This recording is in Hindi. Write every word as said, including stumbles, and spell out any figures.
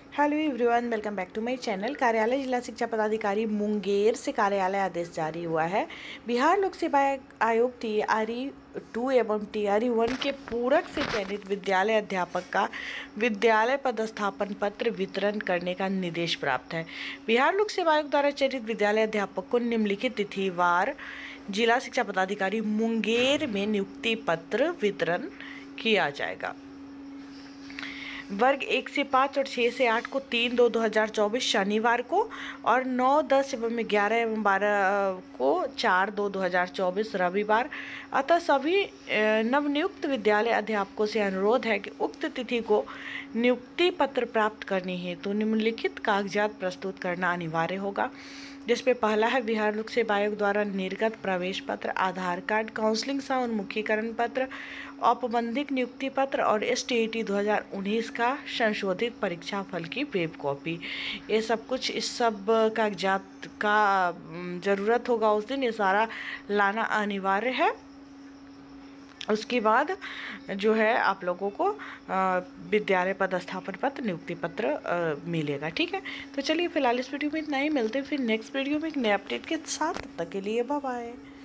Hello everyone, welcome back to my channel. कार्यालय जिला शिक्षा पदाधिकारी मुंगेर से कार्यालय आदेश जारी हुआ है। बिहार लोक सेवा आयोग टीआरई टू एवं टीआरई वन के पूरक से चयनित विद्यालय अध्यापक का विद्यालय पदस्थापन पत्र वितरण करने का निर्देश प्राप्त है। बिहार लोक सेवा आयोग द्वारा चयनित विद्यालय अध्यापक को निम्नलिखित तिथिवार जिला शिक्षा पदाधिकारी मुंगेर में नियुक्ति पत्र वितरण किया जाएगा। वर्ग एक से पाँच और छः से आठ को तीन दो दो हज़ार चौबीस शनिवार को और नौ दस एवं ग्यारह एवं बारह को चार दो दो हज़ार चौबीस रविवार। अतः सभी नवनियुक्त विद्यालय अध्यापकों से अनुरोध है कि उक्त तिथि को नियुक्ति पत्र प्राप्त करने हेतु निम्नलिखित कागजात प्रस्तुत करना अनिवार्य होगा, जिसमें पहला है बिहार लोक सेवा आयोग द्वारा निर्गत प्रवेश पत्र, आधार कार्ड, काउंसलिंग सह उन्मुखीकरण पत्र, औपबंधिक नियुक्ति पत्र और एस टी ई टी दो हज़ार उन्नीस का संशोधित परीक्षा फल की वेब कॉपी। ये सब कुछ इस सब कागजात का ज़रूरत होगा उस दिन, ये सारा लाना अनिवार्य है। उसके बाद जो है आप लोगों को विद्यालय पदस्थापन पत्र, नियुक्ति पत्र मिलेगा। ठीक है, तो चलिए फिलहाल इस वीडियो में इतना ही। मिलते हैं फिर नेक्स्ट वीडियो में एक नए अपडेट के साथ। तब तक के लिए बाय बाय।